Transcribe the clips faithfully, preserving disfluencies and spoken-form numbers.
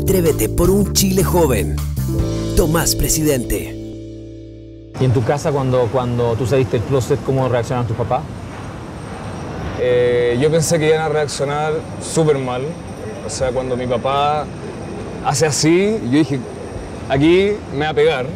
Atrévete por un Chile joven. Tomás Presidente. ¿Y en tu casa, cuando, cuando tú saliste del closet, cómo reaccionaron tus papás? Eh, yo pensé que iban a reaccionar súper mal. O sea, cuando mi papá hace así, yo dije, aquí me va a pegar.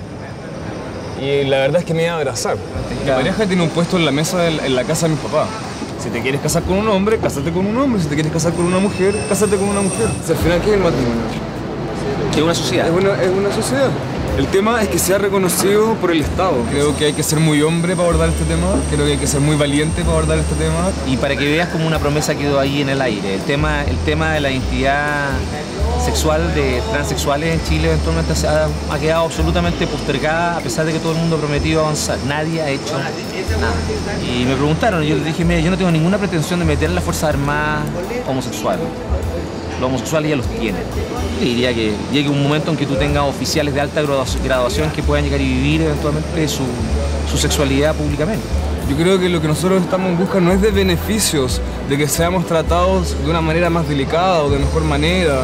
Y la verdad es que me iba a abrazar. Mi pareja tiene un puesto en la mesa en, en la casa de mis papás. Si te quieres casar con un hombre, cásate con un hombre. Si te quieres casar con una mujer, cásate con una mujer. O sea, al final, ¿qué es el matrimonio? Es una sociedad. Es una, es una sociedad. El tema es que sea reconocido por el Estado. Creo que hay que ser muy hombre para abordar este tema. Creo que hay que ser muy valiente para abordar este tema. Y para que veas como una promesa quedó ahí en el aire. El tema, el tema de la identidad sexual de transexuales en Chile eventualmente se ha, ha quedado absolutamente postergada, a pesar de que todo el mundo ha prometido avanzar. Nadie ha hecho nada. Y me preguntaron, y yo les dije, mira, yo no tengo ninguna pretensión de meter en las Fuerzas Armadas homosexuales. Los homosexuales ya los tienen. Yo diría que llegue un momento en que tú tengas oficiales de alta graduación que puedan llegar y vivir eventualmente su, su sexualidad públicamente. Yo creo que lo que nosotros estamos en busca no es de beneficios, de que seamos tratados de una manera más delicada o de mejor manera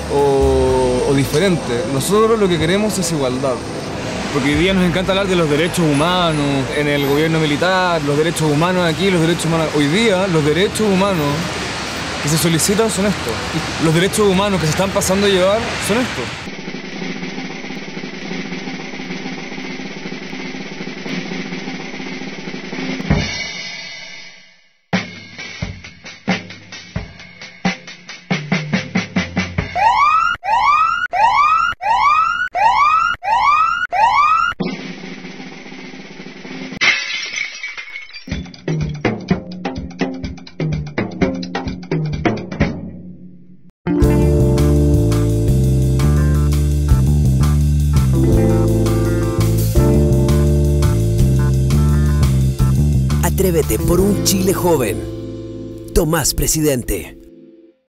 o, o diferente. Nosotros lo que queremos es igualdad. Porque hoy día nos encanta hablar de los derechos humanos en el gobierno militar, los derechos humanos aquí, los derechos humanos. Hoy día los derechos humanos que se solicitan son estos. Los derechos humanos que se están pasando a llevar son estos. Atrévete por un Chile joven. Tomás Presidente.